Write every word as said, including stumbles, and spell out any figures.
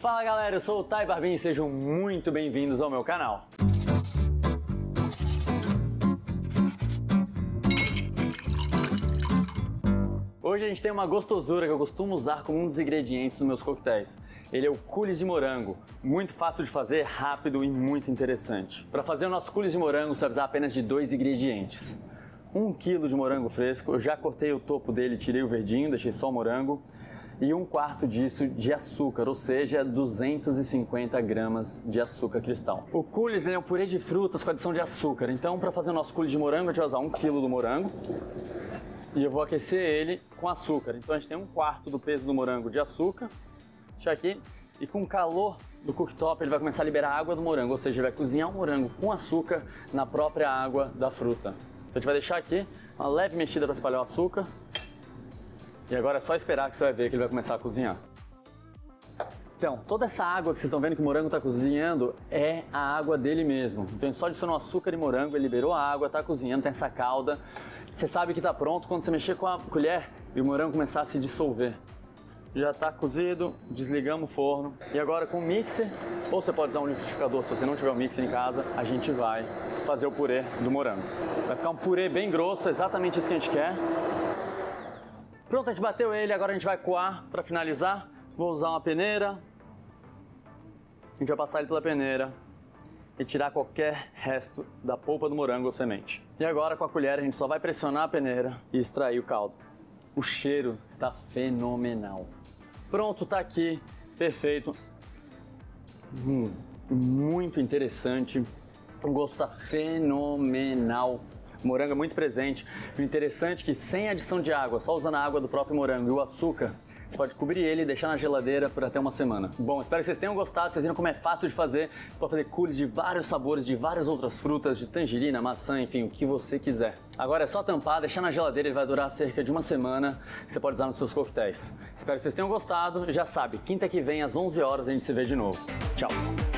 Fala galera, eu sou o Thay Barbin e sejam muito bem-vindos ao meu canal. Hoje a gente tem uma gostosura que eu costumo usar como um dos ingredientes dos meus coquetéis. Ele é o coulis de morango, muito fácil de fazer, rápido e muito interessante. Para fazer o nosso coulis de morango, você vai precisar apenas de dois ingredientes. Um quilo de morango fresco, eu já cortei o topo dele, tirei o verdinho, deixei só o morango. E um quarto disso de açúcar, ou seja, duzentos e cinquenta gramas de açúcar cristal. O coulis é um purê de frutas com adição de açúcar, então para fazer o nosso coulis de morango, a gente vai usar um quilo do morango. E eu vou aquecer ele com açúcar. Então a gente tem um quarto do peso do morango de açúcar. Deixa aqui. E com o calor do cooktop ele vai começar a liberar a água do morango. Ou seja, ele vai cozinhar o morango com açúcar na própria água da fruta. Então a gente vai deixar aqui uma leve mexida para espalhar o açúcar. E agora é só esperar que você vai ver que ele vai começar a cozinhar. Então, toda essa água que vocês estão vendo que o morango está cozinhando é a água dele mesmo. Então a gente só adicionou açúcar e morango, ele liberou a água, está cozinhando, tem essa calda. Você sabe que está pronto quando você mexer com a colher e o morango começar a se dissolver. Já está cozido, desligamos o forno. E agora com o mixer, ou você pode usar um liquidificador, se você não tiver um mixer em casa, a gente vai fazer o purê do morango. Vai ficar um purê bem grosso, exatamente isso que a gente quer. Pronto, a gente bateu ele, agora a gente vai coar para finalizar. Vou usar uma peneira. A gente vai passar ele pela peneira e tirar qualquer resto da polpa do morango ou semente. E agora com a colher a gente só vai pressionar a peneira e extrair o caldo. O cheiro está fenomenal. Pronto, tá aqui, perfeito. Hum, muito interessante. O gosto está fenomenal. O morango é muito presente. O interessante é que sem adição de água, só usando a água do próprio morango e o açúcar, você pode cobrir ele e deixar na geladeira por até uma semana. Bom, espero que vocês tenham gostado, vocês viram como é fácil de fazer. Você pode fazer coulis de vários sabores, de várias outras frutas, de tangerina, maçã, enfim, o que você quiser. Agora é só tampar, deixar na geladeira, ele vai durar cerca de uma semana. Você pode usar nos seus coquetéis. Espero que vocês tenham gostado. Já sabe, quinta que vem às onze horas a gente se vê de novo. Tchau!